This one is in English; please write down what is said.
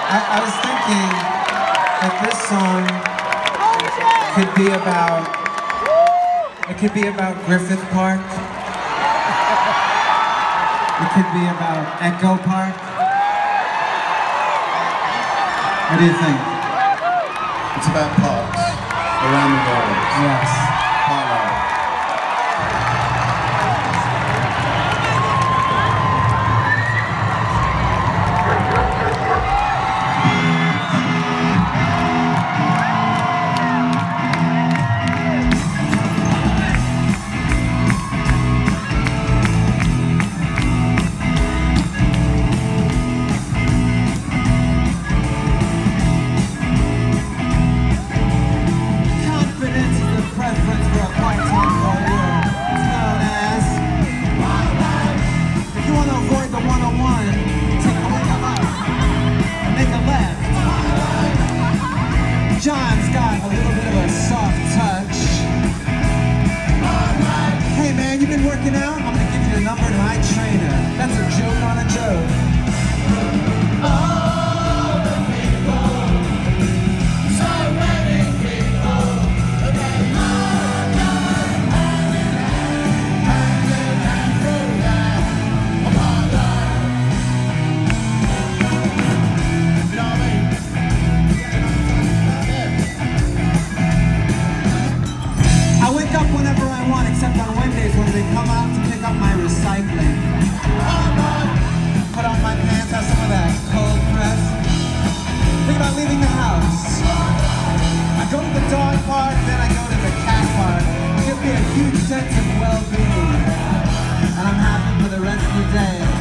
I was thinking that this song could be about Griffith Park. It could be about Echo Park. What do you think? It's about parks around the world. Yes. Park. John's got a little bit of a soft touch. Hey man, you been working out? I'm gonna give you the number to my trainer. That's a joke on a joke. All the people, so many people, hanging through that of our whenever I want, except on Wednesdays when they come out to pick up my recycling. Put on my pants, have some of that cold press. Think about leaving the house. I go to the dog park, then I go to the cat park. It gives me a huge sense of well-being. And I'm happy for the rest of the day.